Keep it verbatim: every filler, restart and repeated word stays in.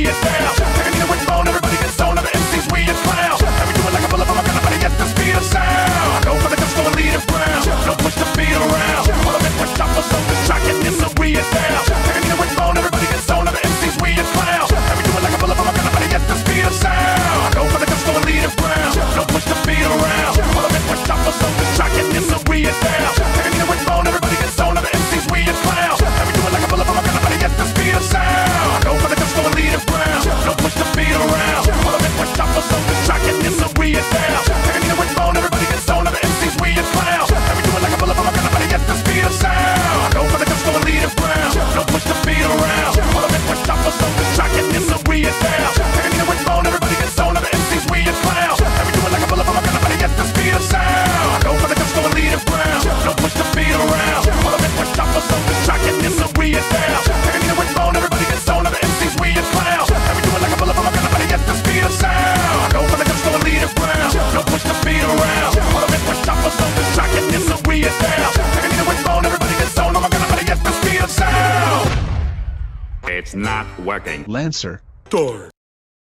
we is down. Taking the wishbone, everybody gets stoned. Other M Cs, we is clown. And we do it like a bullet from a gun, but at the speed of sound. I go for the gusto and lead it round. No push the beat around. All of it was stop us on the shock, and this so we is down. Taking the wishbone, everybody gets stoned. Other M Cs, we is clown. And we do it like a bullet from a gun, but at the speed of sound. I go for the gusto and lead it round. No push the beat around. All of it was stop us on the shock, and this so we is down. Taking the wishbone, everybody gets stoned. Other M Cs, we is clown. And we do it like a bullet from a gun, but at the speed of sound. I go for the gusto and lead it round. No push the beat around. All of it was stop us on the shock, and this so we is down. Taking the wishbone, everybody gets stoned. Other M Cs, we is clown. And we do it like a bullet from a gun, but at the speed of sound. I go for the gusto and lead it round. No push the beat around. All of it was stop us on the shock, and this so we is down. Taking the wishbone, everybody gets stoned. Other M Cs, we is clown. And we do it like a bullet from a gun, but at the speed of sound. I go for the gusto and lead it round. No push the beat around. All of it was stop us on the shock, and this so we is down. Taking the wishbone, everybody gets stoned. Other M Cs, we is clown. And we do it like a bullet from a gun, but at the speed of sound. I go for the gusto and lead it round. No push the beat around. All of it was stop us on the shock, and this so we is down. Taking the wishbone, everybody gets stoned. Oh my god, but at the speed of sound. It's not working. Lancer. Door.